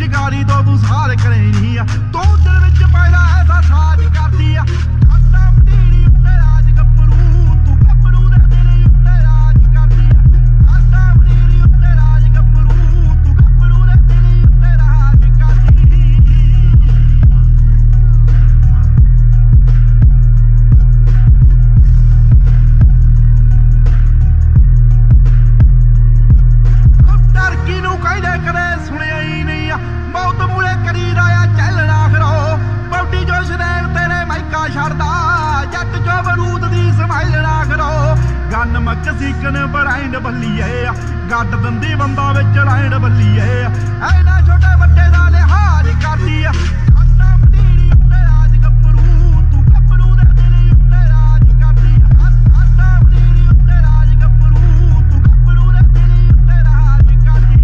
चिंगारी तो तू सार करे नहीं तू दिल विच पैदा ऐसा साज करदी खाता मंडीरी उत्ते राज गब्बरू तू गब्बरू दे दिल उत्ते राज करदी खाता मंडीरी उत्ते राज गब्बरू तू गब्बरू दे दिल उत्ते राज करदी टर्की नूं कहदे कदे सुनिया ही नहीं मौत मूले करी राया चलना फिरो बौडी जो शरैन तेरे माइका छड़दा जट चो बरूद दी समाइल ना करो गन मक सीकन बराइंड बल्लीए गड्ड दंदी बंदा विच राइंड बल्लीए ऐना छोटे बट्टे दा लिहाज करदी खाता मंडीरी उत्ते राज गब्बरू तू गब्बरू दे दिल उत्ते राज करदी खाता मंडीरी उत्ते राज गब्बरू तू गब्बरू दे दिल उत्ते राज करदी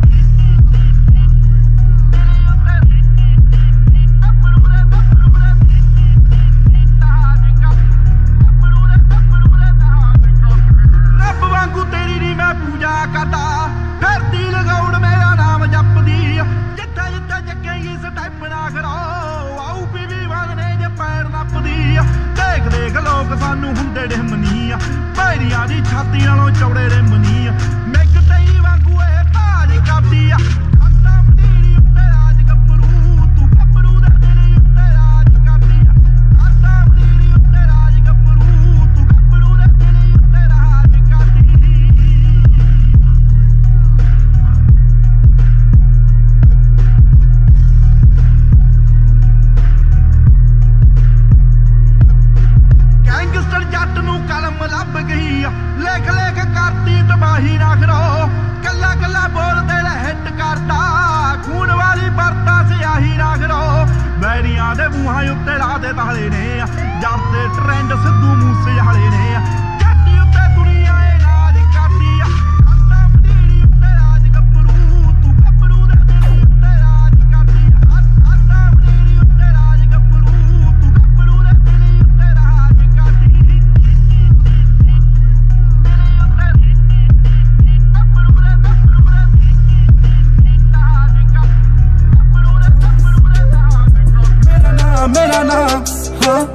रब वांगू तेरी नी मैं पूजा करदा फिरदी लगाउण मेरा नाम जपदी जिथे जिथे जगे इस टाइप ना करो आऊ पीवी वांगने जे पैर नपदी देख देख लोग सानू हुंदे डिमनी पैरियां दी छाती नालों चौड़े रिमनी मिग तेरी वांगू ए भाज करदी खाता मंडीरी उत्ते राज गब्बरू तू गब्बरू दे दिल उत्ते राज करदी खाता मंडीरी उत्ते राज गब्बरू तू गब्बरू दे दिल उत्ते राज करदी गैंगस्टर जट नूं कलम लभ गई लिख लिख करती तबाही ना करो कला कला बोल तेरा हिट करता खून वाली बरता सियाही ना करो बैरियां दे मूहां उत्ते ला दे ताले ने जड़दे ट्रेंड सिद्धू मूसे वाले ने जट्टी उत्ते दुनिया ए नाज करदी खाता मंडीरी उत्ते राज गब्बरू तू गब्बरू दे दिल उत्ते राज करदी खाता मंडीरी उत्ते राज गब्बरू तू गब्बरू दे दिल उत्ते राज करदी मेरा नाम हाँ